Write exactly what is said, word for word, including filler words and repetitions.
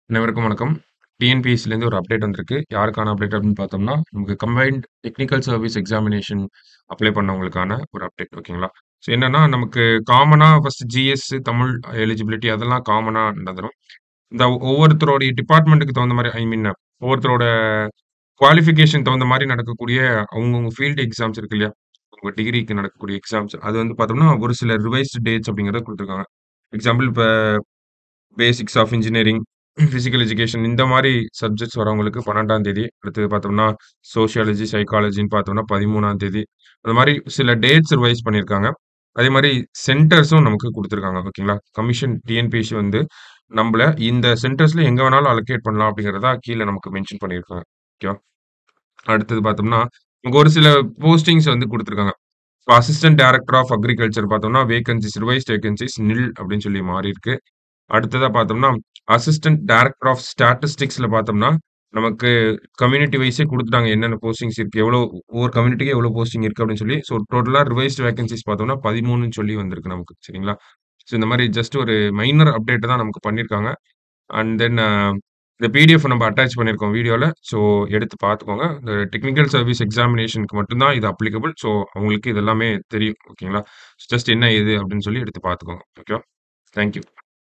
அனைவருக்கும் வணக்கம். டிஎன்பிஎஸ்சிலேருந்து ஒரு அப்டேட் வந்திருக்கு. யாருக்கான அப்டேட் அப்படின்னு பார்த்தோம்னா, நமக்கு combined technical service examination apply பண்ணவங்களுக்கான ஒரு அப்டேட் ஓகேங்களா? ஸோ என்னன்னா, நமக்கு காமனா ஃபர்ஸ்ட் ஜிஎஸ், தமிழ் எலிஜிபிலிட்டி அதெல்லாம் காமனா நடந்துரும். இந்த ஒவ்வொருத்தருடைய டிபார்ட்மெண்ட்டுக்கு தகுந்த மாரி ஐ மீன் ஒவ்வொருத்தரோட குவாலிஃபிகேஷன் தகுந்த மாரி நடக்கக்கூடிய அவங்கவங்க ஃபீல்டு எக்ஸாம்ஸ் இருக்கு இல்லையா? உங்க டிகிரிக்கு நடக்கக்கூடிய எக்ஸாம்ஸ். அது வந்து பார்த்தோம்னா, ஒரு சில ரிவைஸ்டு டேட்ஸ் அப்படிங்கிறத குடுத்துருக்காங்க. எக்ஸாம்பிள் இப்ப basics of engineering, physical education இந்த மாரி சப்ஜெக்ட்ஸ் வரவங்களுக்கு பன்னிரண்டாம் தேதி. அடுத்தது பார்த்தோம்னா, சோசியாலஜி, சைக்காலஜின்னு பார்த்தோம்னா பதிமூன்றாம் தேதி. அந்த மாரி சில டேட்ஸ் ரிவைஸ் பண்ணியிருக்காங்க. அதே மாரி சென்டர்ஸும் நமக்கு குடுத்துருக்காங்க. ஓகேங்களா? கமிஷன் டிஎன்பிஎஸ்சி வந்து நம்பள இந்த சென்டர்ஸ்ல எங்க வேணாலும் அலோகேட் பண்ணலாம் அப்படிங்கிறத கீழ நமக்கு மென்ஷன் பண்ணியிருக்காங்க. ஓகேவா? அடுத்தது பார்த்தோம்னா, நமக்கு ஒரு சில போஸ்டிங்ஸ் வந்து குடுத்துருக்காங்க. இப்ப அசிஸ்டன்ட் டைரக்டர் ஆஃப் அக்ரிகல்ச்சர் பார்த்தோம்னா, வேக்கன்ஸீஸ் ரிவைஸ்ட் வேக்கன்ஸீஸ் நில் அப்படின்னு சொல்லி மாறியிருக்கு. அடுத்ததா பார்த்தோம்னா, அசிஸ்டன்ட் டைரக்டர் ஆஃப் ஸ்டாட்டிஸ்டிக்ஸ்ல பார்த்தோம்னா, நமக்கு கம்யூனிட்டி வைஸே குடுத்துட்டாங்க. என்னென்ன போஸ்டிங்ஸ் இருக்கு, எவ்வளோ ஒவ்வொரு கம்யூனிட்டிக்கு எவ்வளோ போஸ்டிங் இருக்கு அப்படின்னு சொல்லி. ஸோ டோட்டலா ரிவைஸ்ட் வேக்கன்ஸீஸ் பார்த்தோம்னா, பதிமூன்றுன்னு சொல்லி வந்திருக்கு நமக்கு. சரிங்களா? ஸோ இந்த மாரி ஜஸ்ட் ஒரு மைனர் அப்டேட் தான் நமக்கு பண்ணியிருக்காங்க. அண்ட் தென் அ இந்த பிடிஎஃப் நம்ம அட்டாச் பண்ணியிருக்கோம் வீடியோல. ஸோ எடுத்து பார்த்துக்கோங்க. இந்த டெக்னிக்கல் சர்வீஸ் எக்ஸாமினேஷனுக்கு மட்டும் தான் இது அப்ளிகபிள். ஸோ அவங்களுக்கு இது எல்லாமே தெரியும். ஓகேங்களா? ஜஸ்ட் என்ன ஏது அப்படின்னு சொல்லி எடுத்து பார்த்துக்கோங்க. ஓகேவா? Thank you.